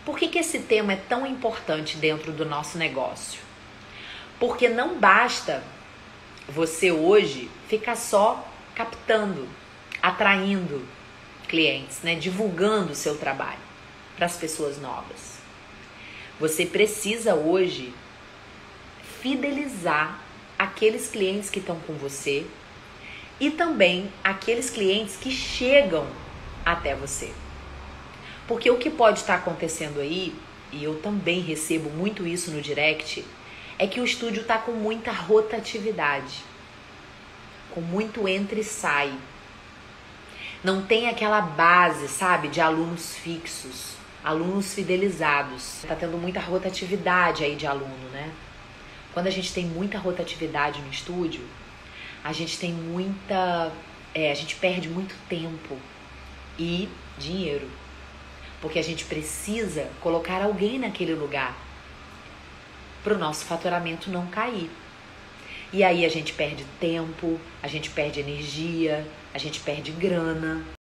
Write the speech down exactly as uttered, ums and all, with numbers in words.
Por que que esse tema é tão importante dentro do nosso negócio? Porque não basta você hoje ficar só captando, atraindo clientes, né? Divulgando o seu trabalho para as pessoas novas. Você precisa hoje fidelizar aqueles clientes que estão com você e também aqueles clientes que chegam até você. Porque o que pode estar acontecendo aí, e eu também recebo muito isso no direct, é que o estúdio está com muita rotatividade, com muito entra e sai. Não tem aquela base, sabe, de alunos fixos, alunos fidelizados. Está tendo muita rotatividade aí de aluno, né? Quando a gente tem muita rotatividade no estúdio, a gente tem muita... É, a gente perde muito tempo e dinheiro. Porque a gente precisa colocar alguém naquele lugar para o nosso faturamento não cair. E aí a gente perde tempo, a gente perde energia, a gente perde grana.